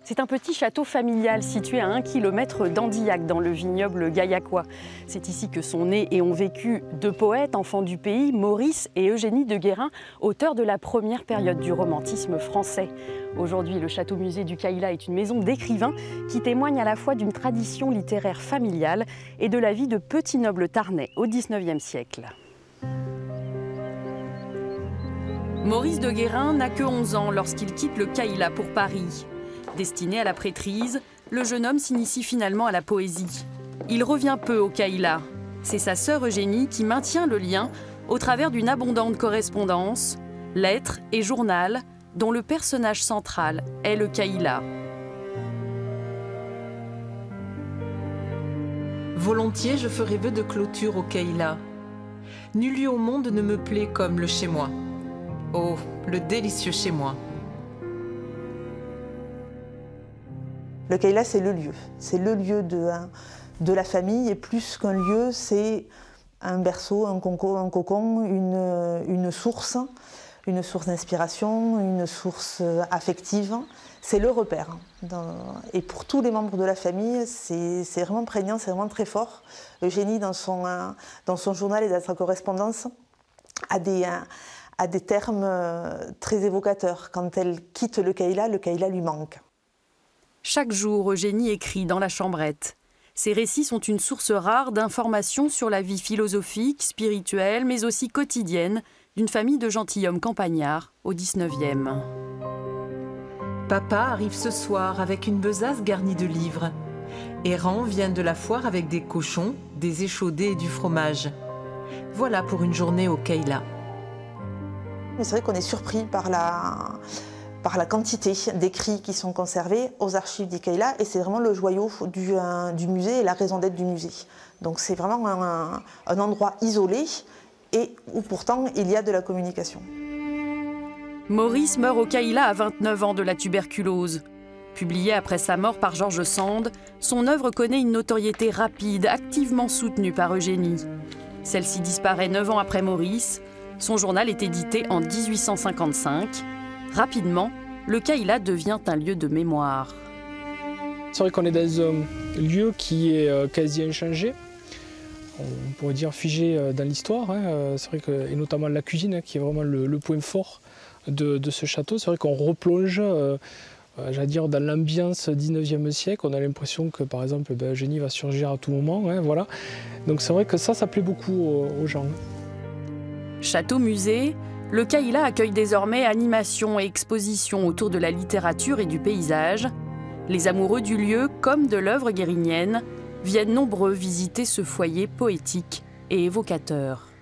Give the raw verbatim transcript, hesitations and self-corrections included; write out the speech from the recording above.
C'est un petit château familial situé à un kilomètre d'Andillac, dans le vignoble gaillacois. C'est ici que sont nés et ont vécu deux poètes, enfants du pays, Maurice et Eugénie de Guérin, auteurs de la première période du romantisme français. Aujourd'hui, le château-musée du Cayla est une maison d'écrivains qui témoigne à la fois d'une tradition littéraire familiale et de la vie de petits nobles tarnais au dix-neuvième siècle. Maurice de Guérin n'a que onze ans lorsqu'il quitte le Cayla pour Paris. Destiné à la prêtrise, le jeune homme s'initie finalement à la poésie. Il revient peu au Cayla. C'est sa sœur Eugénie qui maintient le lien au travers d'une abondante correspondance, lettres et journal, dont le personnage central est le Cayla. Volontiers, je ferai vœu de clôture au Cayla. Nul lieu au monde ne me plaît comme le chez-moi. Oh, le délicieux chez-moi. Le Cayla, c'est le lieu. C'est le lieu de, de la famille. Et plus qu'un lieu, c'est un berceau, un cocon, un cocon une, une source, une source d'inspiration, une source affective. C'est le repère. Et pour tous les membres de la famille, c'est vraiment prégnant, c'est vraiment très fort. Eugénie, dans son, dans son journal et dans sa correspondance, a des, a des termes très évocateurs. Quand elle quitte le Cayla, le Cayla lui manque. Chaque jour, Eugénie écrit dans la chambrette. Ses récits sont une source rare d'informations sur la vie philosophique, spirituelle, mais aussi quotidienne d'une famille de gentilshommes campagnards au dix-neuvième. Papa arrive ce soir avec une besace garnie de livres. Errant vient de la foire avec des cochons, des échaudés et du fromage. Voilà pour une journée au Cayla. C'est vrai qu'on est surpris par la... par la quantité d'écrits qui sont conservés aux archives du Cayla, et c'est vraiment le joyau du, euh, du musée et la raison d'être du musée. Donc c'est vraiment un, un endroit isolé et où pourtant il y a de la communication. Maurice meurt au Cayla à vingt-neuf ans de la tuberculose. Publié après sa mort par George Sand, son œuvre connaît une notoriété rapide, activement soutenue par Eugénie. Celle-ci disparaît neuf ans après Maurice. Son journal est édité en mille huit cent cinquante-cinq. Rapidement, le Cayla devient un lieu de mémoire. C'est vrai qu'on est dans un lieu qui est quasi inchangé, on pourrait dire figé dans l'histoire. Hein. C'est vrai que, et notamment la cuisine, qui est vraiment le, le point fort de, de ce château. C'est vrai qu'on replonge, euh, j'allais dire, dans l'ambiance dix-neuvième siècle. On a l'impression que, par exemple, ben, Eugénie va surgir à tout moment. Hein, voilà. Donc c'est vrai que ça, ça plaît beaucoup aux, aux gens. Château-musée, le Cayla accueille désormais animations et expositions autour de la littérature et du paysage. Les amoureux du lieu, comme de l'œuvre guérinienne, viennent nombreux visiter ce foyer poétique et évocateur.